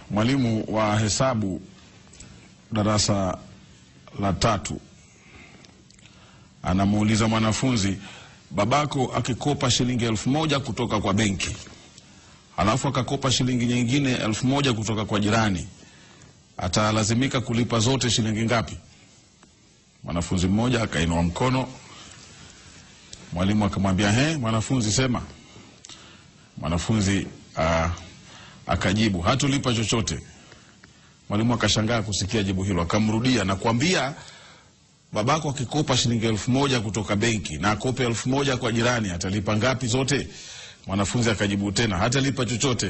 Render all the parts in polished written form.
Mwalimu wa hesabu darasa la 3 anamuuliza mwanafunzi, babako akikopa shilingi 1000 kutoka kwa benki, alafu akakopa shilingi nyingine 1000 kutoka kwa jirani, atalazimika kulipa zote shilingi ngapi? Mwanafunzi mmoja akainua mkono. Mwalimu akamwambia, mwanafunzi sema. Mwanafunzi akajibu, hatulipa chochote. Mwalimu akashangaa kusikia jibu hilo, akamrudia na kuambia, babako akikopa shilingi 1000 kutoka benki na akope 1000 kwa jirani, atalipa ngapi zote? Mwanafunzi akajibu tena, hatalipa chochote.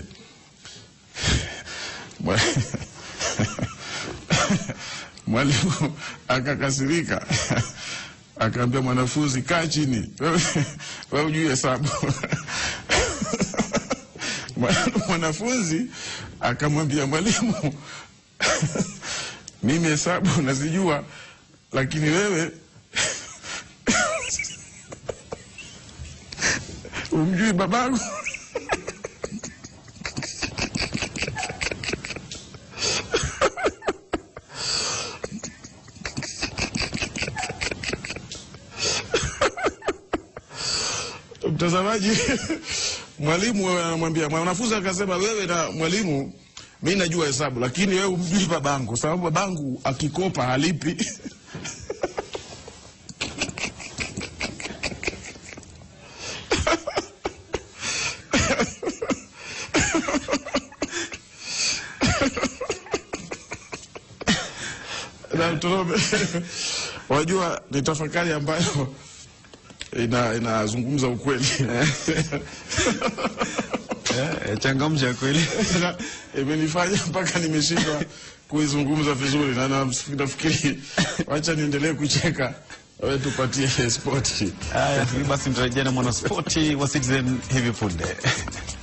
Mwalimu akakasirika, akaambia mwanafunzi, kaa chini, wewe hujui hesabu. Mwanafunzi akamwambia mwalimu, mimi hesabu nazijua, lakini wewe umjui babangu. Mtazamaji, mwalimu anamwambia mwanafunzi, akasema, wewe na mwalimu, mimi najua hesabu, lakini wewe umjui babangu, sababu babangu akikopa halipi. Na tunaombe, wajua ni tafakari ambayo inazungumza ukweli. Changamsha kweli. Imenifanya mpaka nimeshindwa kuizungumza vizuri, na nafikiri wacha niendelee kucheka, wewe tupatie spoti. Basi mtarejea na mwana spoti wa Citizen hivi punde.